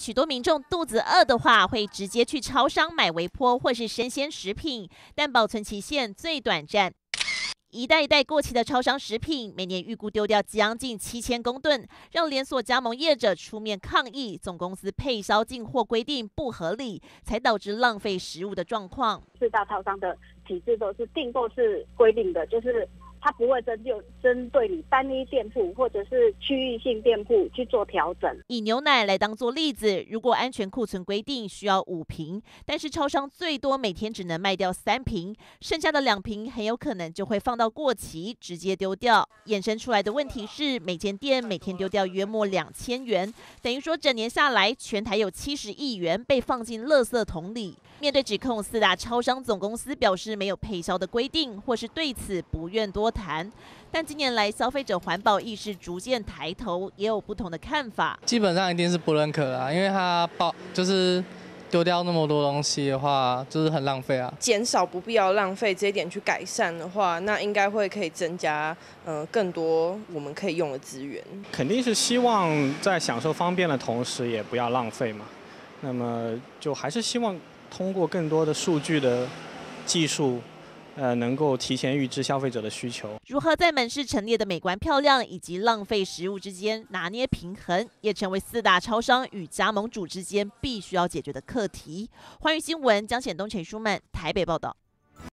许多民众肚子饿的话，会直接去超商买微波或是生鲜食品，但保存期限最短暂。一袋一袋过期的超商食品，每年预估丢掉将近7000公吨，让连锁加盟业者出面抗议总公司配销进货规定不合理，才导致浪费食物的状况。 四大超商的体制都是订购是规定的，就是它不会针对你单一店铺或者是区域性店铺去做调整。 以牛奶来当做例子，如果安全库存规定需要5瓶，但是超商最多每天只能卖掉3瓶，剩下的2瓶很有可能就会放到过期，直接丢掉。衍生出来的问题是，每间店每天丢掉约莫2000元，等于说整年下来，全台有70亿元被放进垃圾桶里。面对指控，四大超商总公司表示没有配销的规定，或是对此不愿多谈。但近年来消费者环保意识逐渐抬头，也有不同的看法。 基本上一定是不认可啦，因为它就是丢掉那么多东西的话，就是很浪费啊。 减少不必要浪费这一点去改善的话，那应该可以增加更多我们可以用的资源。 肯定是希望在享受方便的同时，也不要浪费嘛。那么就还是希望通过更多的数据的技术。能够提前预知消费者的需求。 如何在门市陈列的美观漂亮以及浪费食物之间拿捏平衡，也成为四大超商与加盟主之间必须要解决的课题。欢迎新闻，江显东、陈淑曼台北报道。